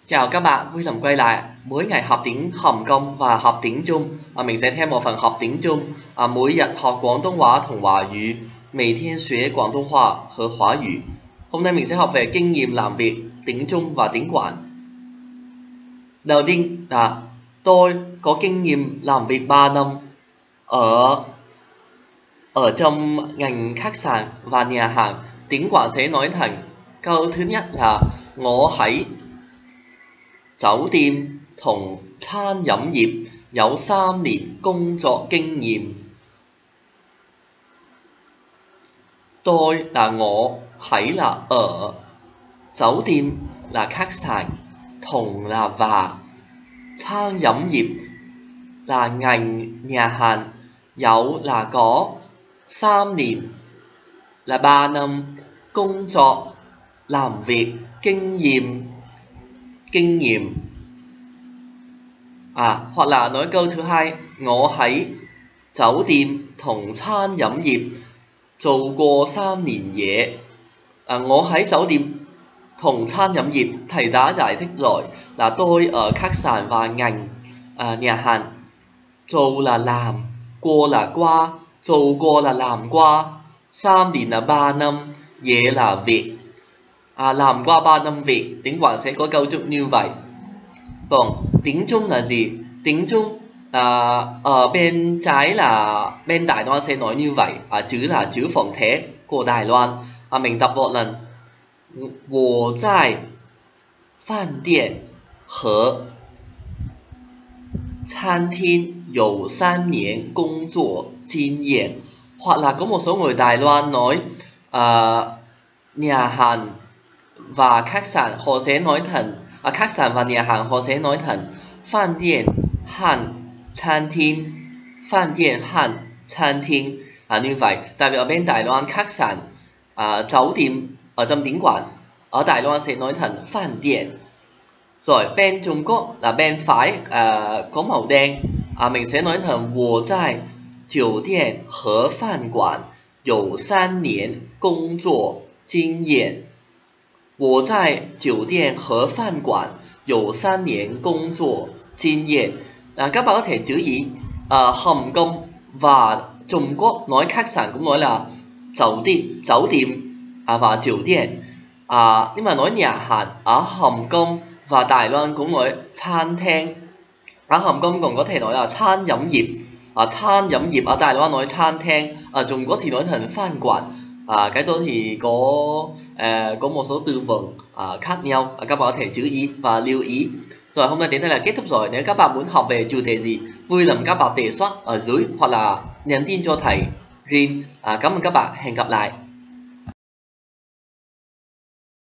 Chào các bạn, vui lòng quay lại. Mỗi ngày học tiếng Hồng Kông và học tiếng Trung. Mình sẽ thêm một phần học tiếng Trung. Mỗi日học Quảng Đông Hóa同華語，每天學廣東話和華語. Hôm nay mình sẽ học về kinh nghiệm làm việc tiếng Trung và tiếng Quảng. Đầu tiên là tôi có kinh nghiệm làm việc 3 năm ở trong ngành khách sạn và nhà hàng. Tiếng Quảng sẽ nói thành câu thứ nhất là我喺酒店同餐飲業有3年工作經驗。Tôi là 我，喺là ở, 酒店là khách sạn, 同là và, 餐飲業là ngành nhà hàng, 有 là có, 3 年 là 3 năm, 工作 làm việc, kinh nghiệm. Hoặc là nói câu thứ hai, 我喺酒店同餐飲業做過3年嘢。我喺酒店同餐飲業, thầy đã giải thích rồi là tôi ở khách sạn và ngành nhà hàng. 做 là làm, 過 là qua, 做過 là làm qua, 3 年 là 3 năm, 嘢 là việc. Làm qua 3 năm việc, tiếng Quảng sẽ có câu chúc như vậy. Còn tiếng Trung là gì? Tiếng Trung ở bên trái là bên Đài Loan sẽ nói như vậy, chữ là chữ phồn thể của Đài Loan. Mình đọc một lần. 我在饭店和餐厅有3年工作經驗. Hoặc là có một số người Đài Loan nói nhà hàng và khách sạn họ sẽ nói thành khách sạn và nhà hàng họ sẽ nói thành 飯店和餐廳, 飯店和餐廳. Như vậy, tại vì ở bên Đài Loan khách sạn,酒店ở trong tiếng Quảng, ở Đài Loan sẽ nói thành 飯店. Rồi bên Trung Quốc là bên phải có màu đen, mình sẽ nói thành 我在酒店和飯館有3年工作經驗. 我在酒店和飯館有3年工作經驗. Các bạn có thể chú ý Hồng Kông và Trung Quốc nói khách sạn cũng nói là酒店và酒店. Nhưng mà nói nhà hàng ở Hồng Kông và Đài Loan cũng nói餐廳. Ở Hồng Kông còn có thể nói là餐飲業.餐飲業ở Đài Loan nói餐廳, ở Trung Quốc thì nói thành飯館. Cái đó thì có một số từ vựng khác nhau, các bạn có thể chú ý và lưu ý. Rồi hôm nay đến đây là kết thúc rồi. Nếu các bạn muốn học về chủ đề gì, vui lòng các bạn đề xuất ở dưới hoặc là nhắn tin cho thầy Rin. Cảm ơn các bạn, hẹn gặp lại.